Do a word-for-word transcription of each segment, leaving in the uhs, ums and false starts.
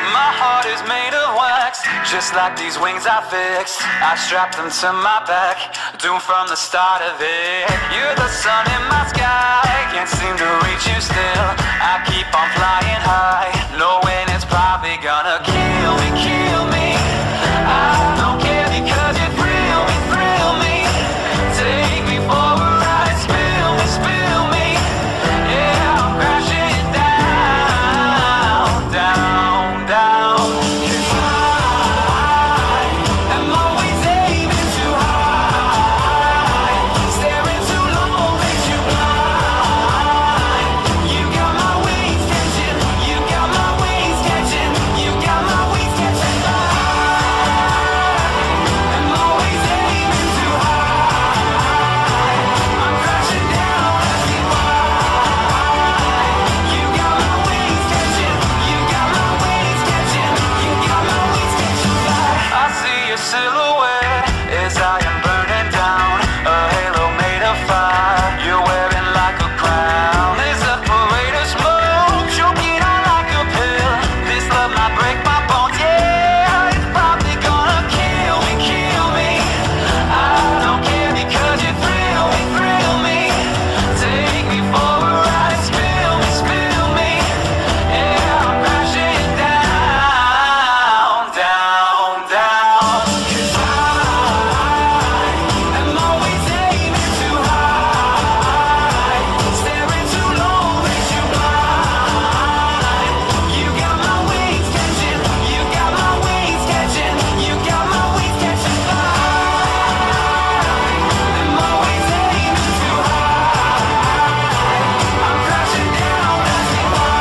My heart is made of wax, just like these wings I fixed. I strapped them to my back, doomed from the start of it. You're the sun in my sky, can't seem to reach you still. I keep on flying high, knowing it's probably gonna kill me, kill me. I don't care because you thrill me, thrill me. Take me for a ride, spill me, spill me. Yeah, I'm crashing down, down, down. 'Cause I am always aiming too high. Staring too low makes you blind. You got my wings catching, you got my wings catching, you got my wings catching fire. I'm always aiming too high. I'm crashing down, asking why. You got my wings catching, you got my wings catching, you got my wings catching fire. I see your silhouette as I am burning down, a halo made of fire. You're wearing like a crown. There's a parade of smoke, choking on like a pill. This love might break my bones, yeah. It's probably gonna kill me, kill me. I don't care because you thrill me, thrill me. Take me for a ride, spill me, spill me. Yeah, I'm crashing down, down, down. 'Cause I am always aiming too high. Staring too low makes you blind. You got my wings catching, you got my wings catching, you got my wings catching fire. I'm always aiming too high. I'm crashing down, asking why.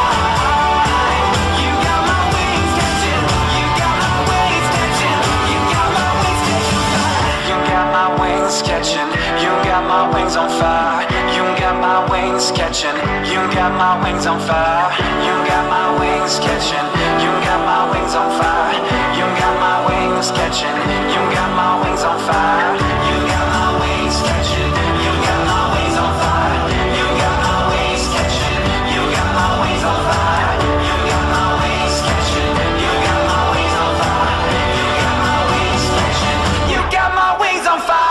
You got my wings catching, you got my wings catching, you got my wings catching fire. You got my wings catching, you got my wings on fire. You got my wings catching, you got my wings on fire. You got my wings catching, you got my wings on fire. You got my wings catching, you got my wings on fire. You got my wings catching, you got my wings on fire. You got my wings catching, you got my wings on fire. You got my wings catching, you got my wings on fire. You got my wings catching, you got my wings on fire.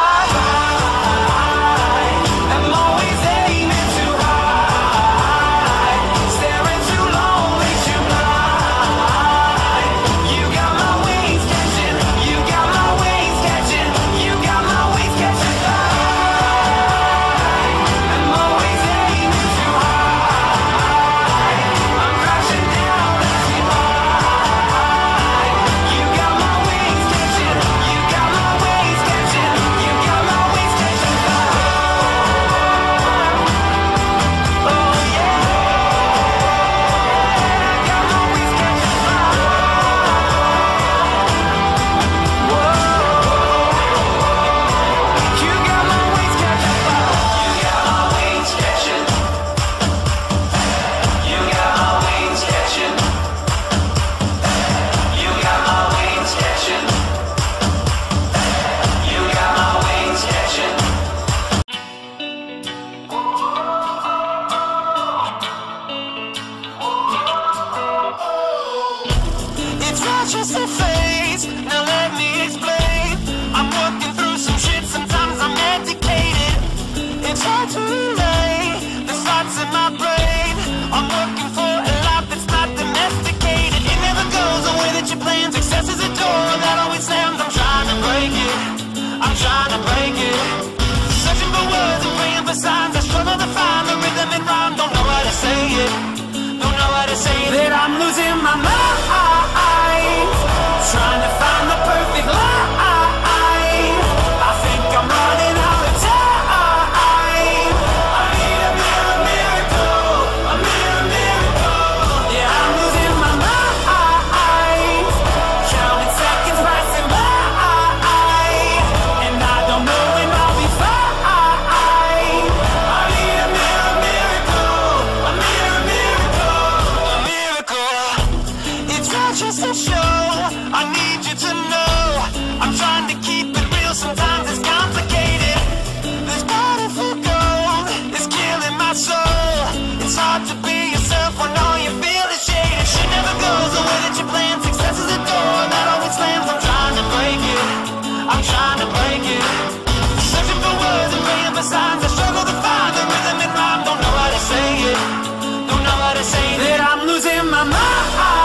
I'm always aiming too high. Staring too low makes you blind. You got my wings catching, you got my wings catching, you got my wings catching fire. I'm always aiming too high. I'm crashing down, asking why. You got my wings catching, you got my wings catching, you got my wings catching fire. Oh yeah, got my wings catching fire. Whoa, you got my wings catching fire. You got my wings catching, you got my wings catching, you got my wings catching, you got my wings catching. It's not just a phase, now let me explain. I'm working through some shit, sometimes I'm medicated. It's hard to relay the thoughts in my brain. I'm working for a life that's not domesticated. It never goes the way that you plan. Success is a door that always slams. I'm trying to break it, I'm trying to break it. Searching for words and praying for signs. I struggle to find the rhythm and rhyme. Don't know how to say it, don't know how to say it. That I'm losing my mind, trying to find the perfect line. I think I'm running out of time. I need a miracle, miracle, a miracle, miracle. Yeah, I'm losing my mind, counting seconds passing by, and I don't know when I'll be fine. I need a miracle, miracle, a miracle, miracle, a miracle. It's not just a show, I need you to know. I'm trying to keep it real, sometimes it's complicated. This body for gold is killing my soul. It's hard to be yourself when all you feel is shaded. Shit never goes the way that you ah, ah.